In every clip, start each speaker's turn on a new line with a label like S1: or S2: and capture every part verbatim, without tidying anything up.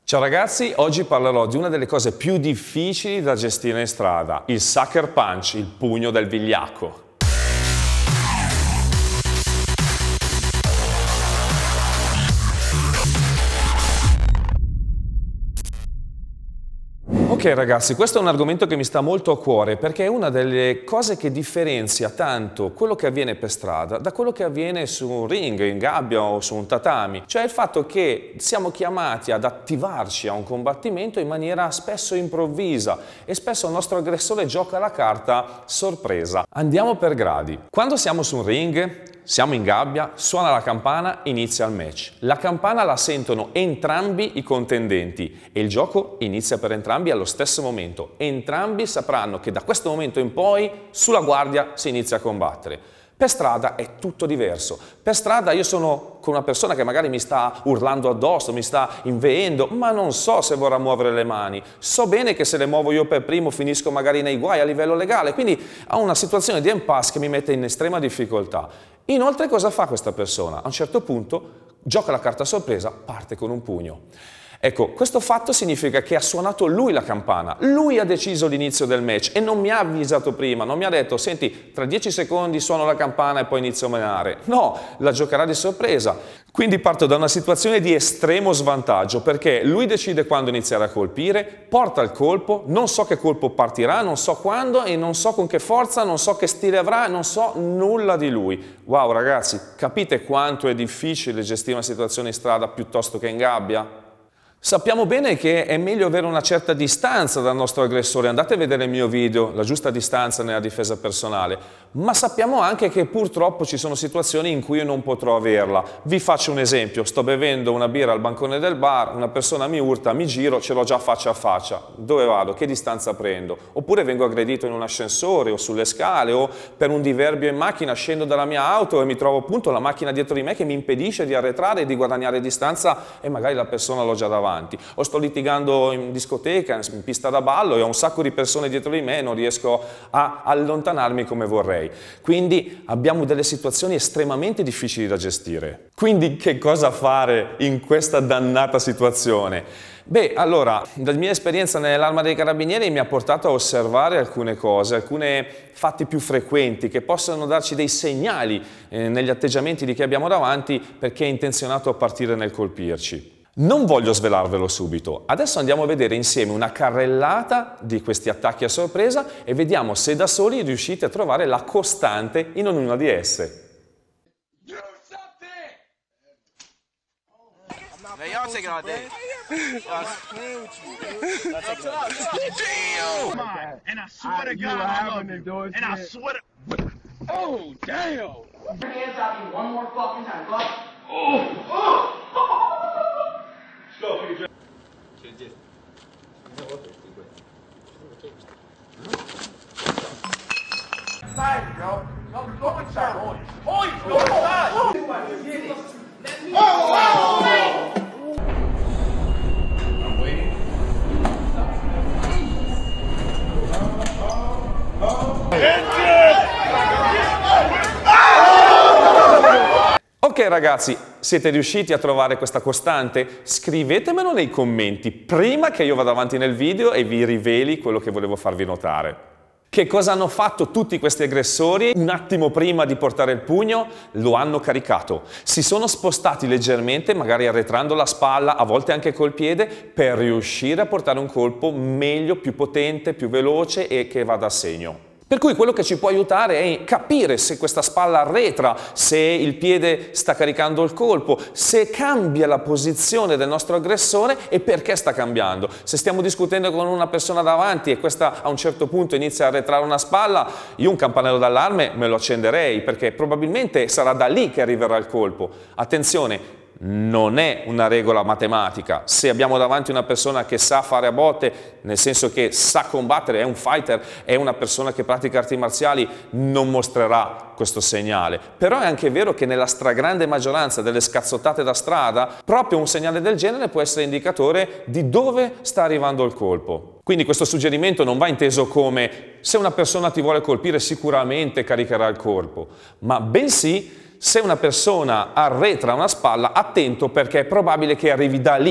S1: Ciao ragazzi, oggi parlerò di una delle cose più difficili da gestire in strada, il sucker punch, il pugno del vigliacco. Ok ragazzi, questo è un argomento che mi sta molto a cuore perché è una delle cose che differenzia tanto quello che avviene per strada da quello che avviene su un ring, in gabbia o su un tatami. Cioè il fatto che siamo chiamati ad attivarci a un combattimento in maniera spesso improvvisa e spesso il nostro aggressore gioca la carta sorpresa. Andiamo per gradi. Quando siamo su un ring, siamo in gabbia, suona la campana, inizia il match. La campana la sentono entrambi i contendenti e il gioco inizia per entrambi allo stesso momento. Entrambi sapranno che da questo momento in poi sulla guardia si inizia a combattere. Per strada è tutto diverso. Per strada io sono con una persona che magari mi sta urlando addosso, mi sta inveendo, ma non so se vorrà muovere le mani. So bene che se le muovo io per primo finisco magari nei guai a livello legale, quindi ho una situazione di impasse che mi mette in estrema difficoltà. Inoltre cosa fa questa persona? A un certo punto gioca la carta sorpresa, parte con un pugno. Ecco, questo fatto significa che ha suonato lui la campana, lui ha deciso l'inizio del match e non mi ha avvisato prima, non mi ha detto senti tra dieci secondi suono la campana e poi inizio a menare. No, la giocherà di sorpresa. Quindi parto da una situazione di estremo svantaggio perché lui decide quando iniziare a colpire, porta il colpo, non so che colpo partirà, non so quando e non so con che forza, non so che stile avrà, non so nulla di lui. Wow ragazzi, capite quanto è difficile gestire una situazione in strada piuttosto che in gabbia? Sappiamo bene che è meglio avere una certa distanza dal nostro aggressore, andate a vedere il mio video, la giusta distanza nella difesa personale, ma sappiamo anche che purtroppo ci sono situazioni in cui io non potrò averla. Vi faccio un esempio, sto bevendo una birra al bancone del bar, una persona mi urta, mi giro, ce l'ho già faccia a faccia, dove vado? Che distanza prendo? Oppure vengo aggredito in un ascensore o sulle scale o per un diverbio in macchina, scendo dalla mia auto e mi trovo appunto la macchina dietro di me che mi impedisce di arretrare e di guadagnare distanza e magari la persona l'ho già davanti. O sto litigando in discoteca, in pista da ballo e ho un sacco di persone dietro di me e non riesco a allontanarmi come vorrei. Quindi abbiamo delle situazioni estremamente difficili da gestire. Quindi che cosa fare in questa dannata situazione? Beh, allora, la mia esperienza nell'Arma dei Carabinieri mi ha portato a osservare alcune cose, alcuni fatti più frequenti che possono darci dei segnali eh, negli atteggiamenti di chi abbiamo davanti perché è intenzionato a partire nel colpirci. Non voglio svelarvelo subito, adesso andiamo a vedere insieme una carrellata di questi attacchi a sorpresa e vediamo se da soli riuscite a trovare la costante in ognuna di esse. Ok ragazzi, siete riusciti a trovare questa costante? Scrivetemelo nei commenti prima che io vada avanti nel video e vi riveli quello che volevo farvi notare. Che cosa hanno fatto tutti questi aggressori? Un attimo prima di portare il pugno lo hanno caricato. Si sono spostati leggermente, magari arretrando la spalla, a volte anche col piede, per riuscire a portare un colpo meglio, più potente, più veloce e che vada a segno. Per cui quello che ci può aiutare è capire se questa spalla arretra, se il piede sta caricando il colpo, se cambia la posizione del nostro aggressore e perché sta cambiando. Se stiamo discutendo con una persona davanti e questa a un certo punto inizia a arretrare una spalla, io un campanello d'allarme me lo accenderei perché probabilmente sarà da lì che arriverà il colpo. Attenzione! Non è una regola matematica. Se abbiamo davanti una persona che sa fare a botte, nel senso che sa combattere, è un fighter, è una persona che pratica arti marziali, non mostrerà questo segnale. Però è anche vero che nella stragrande maggioranza delle scazzottate da strada, proprio un segnale del genere può essere indicatore di dove sta arrivando il colpo. Quindi questo suggerimento non va inteso come se una persona ti vuole colpire sicuramente caricherà il colpo, ma bensì se una persona arretra una spalla, attento perché è probabile che arrivi da lì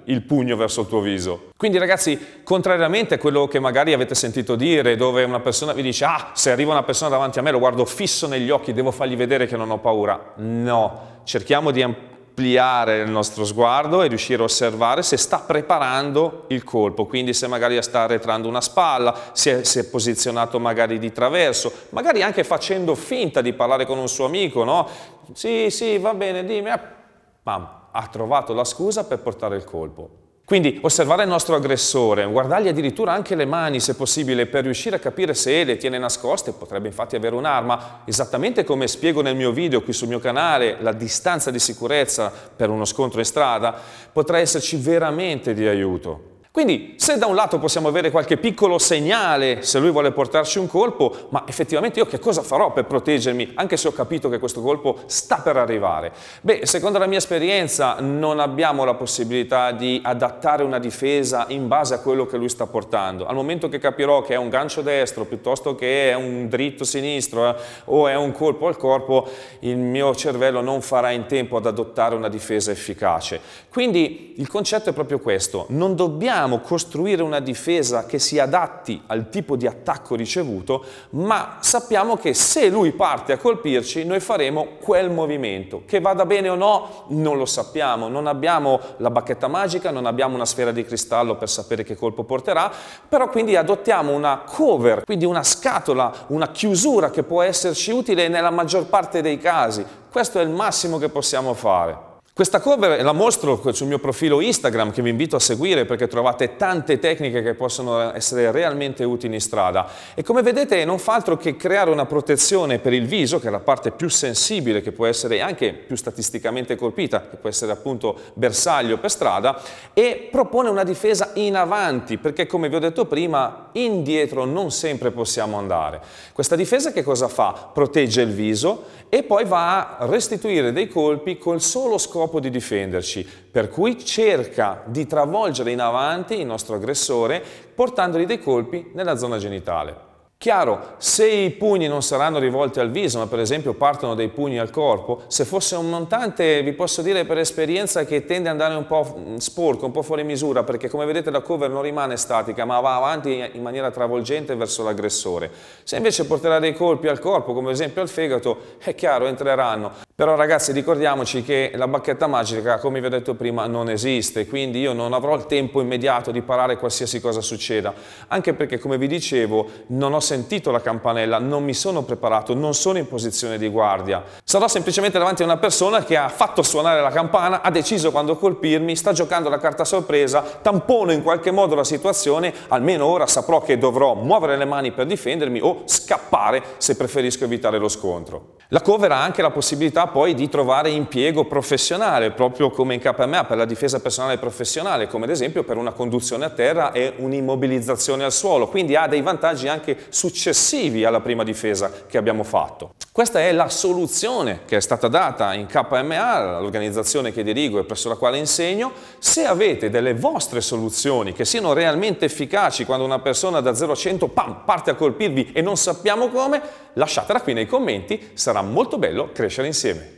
S1: il pugno verso il tuo viso. Quindi ragazzi, contrariamente a quello che magari avete sentito dire, dove una persona vi dice ah, se arriva una persona davanti a me lo guardo fisso negli occhi, devo fargli vedere che non ho paura. No, cerchiamo di ampliare il nostro sguardo e riuscire a osservare se sta preparando il colpo, quindi se magari sta arretrando una spalla, se è, si è posizionato magari di traverso, magari anche facendo finta di parlare con un suo amico, no? Sì, sì, va bene, dimmi. Pam, ha trovato la scusa per portare il colpo. Quindi osservare il nostro aggressore, guardargli addirittura anche le mani se possibile per riuscire a capire se le tiene nascoste, potrebbe infatti avere un'arma, esattamente come spiego nel mio video qui sul mio canale, la distanza di sicurezza per uno scontro in strada, potrà esserci veramente di aiuto. Quindi se da un lato possiamo avere qualche piccolo segnale se lui vuole portarci un colpo, ma effettivamente io che cosa farò per proteggermi anche se ho capito che questo colpo sta per arrivare? Beh, secondo la mia esperienza non abbiamo la possibilità di adattare una difesa in base a quello che lui sta portando. Al momento che capirò che è un gancio destro piuttosto che è un dritto sinistro eh, o è un colpo al corpo, il mio cervello non farà in tempo ad adottare una difesa efficace. Quindi il concetto è proprio questo, non dobbiamo costruire una difesa che si adatti al tipo di attacco ricevuto, ma sappiamo che se lui parte a colpirci noi faremo quel movimento. Che vada bene o no non lo sappiamo, non abbiamo la bacchetta magica, non abbiamo una sfera di cristallo per sapere che colpo porterà, però quindi adottiamo una cover, quindi una scatola, una chiusura che può esserci utile nella maggior parte dei casi. Questo è il massimo che possiamo fare. Questa cover la mostro sul mio profilo Instagram che vi invito a seguire perché trovate tante tecniche che possono essere realmente utili in strada e come vedete non fa altro che creare una protezione per il viso, che è la parte più sensibile, che può essere anche più statisticamente colpita, che può essere appunto bersaglio per strada, e propone una difesa in avanti perché come vi ho detto prima indietro non sempre possiamo andare. Questa difesa che cosa fa? Protegge il viso e poi va a restituire dei colpi col solo scopo di difenderci, per cui cerca di travolgere in avanti il nostro aggressore portandogli dei colpi nella zona genitale. Chiaro, se i pugni non saranno rivolti al viso, ma per esempio partono dei pugni al corpo, se fosse un montante vi posso dire per esperienza che tende ad andare un po' sporco, un po' fuori misura, perché come vedete la cover non rimane statica, ma va avanti in maniera travolgente verso l'aggressore. Se invece porterà dei colpi al corpo, come ad esempio al fegato, è chiaro, entreranno. Però ragazzi ricordiamoci che la bacchetta magica, come vi ho detto prima, non esiste, quindi io non avrò il tempo immediato di parare qualsiasi cosa succeda, anche perché come vi dicevo non ho sentito la campanella, non mi sono preparato, non sono in posizione di guardia. Sarò semplicemente davanti a una persona che ha fatto suonare la campana, ha deciso quando colpirmi, sta giocando la carta sorpresa, tampono in qualche modo la situazione, almeno ora saprò che dovrò muovere le mani per difendermi o scappare se preferisco evitare lo scontro. La cover ha anche la possibilità poi di trovare impiego professionale, proprio come in K M A per la difesa personale professionale, come ad esempio per una conduzione a terra e un'immobilizzazione al suolo, quindi ha dei vantaggi anche successivi alla prima difesa che abbiamo fatto. Questa è la soluzione che è stata data in K M A, l'organizzazione che dirigo e presso la quale insegno. Se avete delle vostre soluzioni che siano realmente efficaci quando una persona da zero a cento pam, parte a colpirvi e non sappiamo come, lasciatela qui nei commenti, sarà molto bello crescere insieme.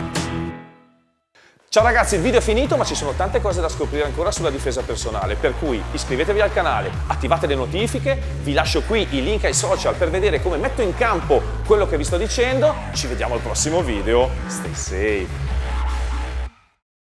S1: Ciao ragazzi, il video è finito ma ci sono tante cose da scoprire ancora sulla difesa personale, per cui iscrivetevi al canale, attivate le notifiche, vi lascio qui i link ai social per vedere come metto in campo quello che vi sto dicendo. Ci vediamo al prossimo video, stay safe!